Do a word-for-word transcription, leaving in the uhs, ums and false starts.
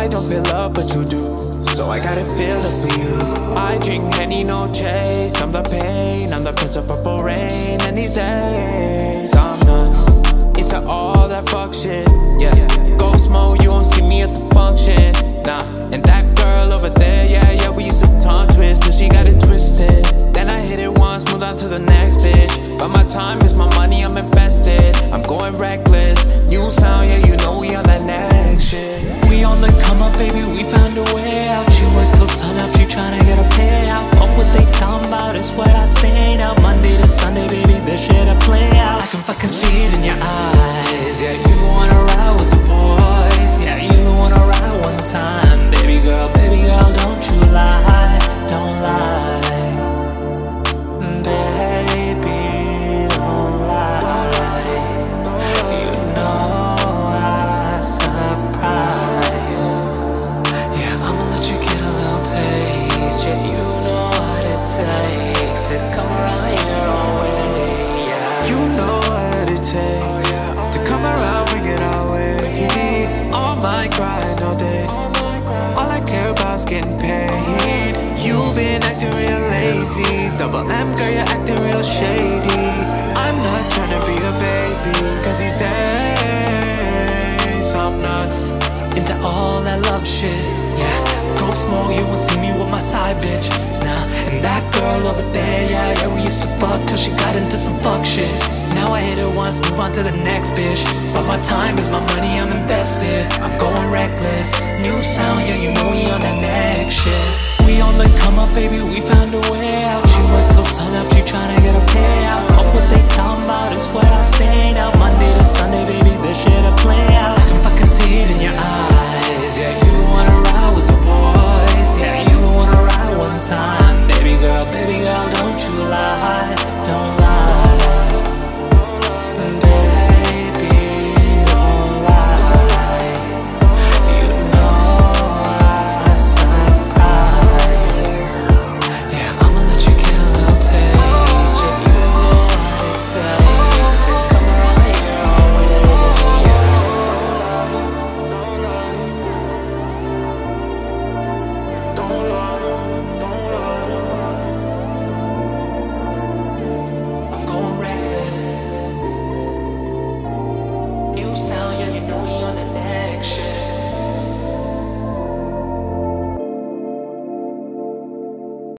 I don't feel love, but you do, so I gotta feel it for you. I drink Henny, no chase. I'm the pain, I'm the prince of purple rain. And these days, I'm not into all that fuck shit. Yeah, go smoke, you won't see me at the function. Nah, and that girl over there, yeah, yeah, we used to tongue twist till she got it twisted. Then I hit it once, moved on to the next bitch. But my time is my money, I'm invested. I'm going reckless, new sound, yeah, you know we on that next shit. We on the come up, baby, we found a way out. She work till sun up, she tryna get a payout. Fuck what they talking about, it's what I say now. Monday to Sunday, baby, this shit a play out. I can fucking see it in your eyes. Yeah, you wanna ride with the boys. Yeah, you wanna ride one time. Baby girl, baby girl, don't you lie, don't lie. Baby, don't lie. You know I surprise. Yeah, I'ma let you get a little taste. Yeah, you know what it takes to come around your own way. Yeah, You know what it takes to come around, bring it our way. All my grind all day, all I care about's getting paid. You've been acting real lazy, double M girl, you're acting real shady. I'm not tryna be a baby, cause these days I'm not into all that love shit. Yeah, go smoke, you won't see me with my side bitch. Nah, and that girl over there, yeah, yeah, we used to fuck till she got into some fuck shit. Now I hit it once, move on to the next bitch. But my time is my money, I'm invested. I'm going reckless, new sound, yeah, you know we on that next shit. We on the come up, baby, we found a way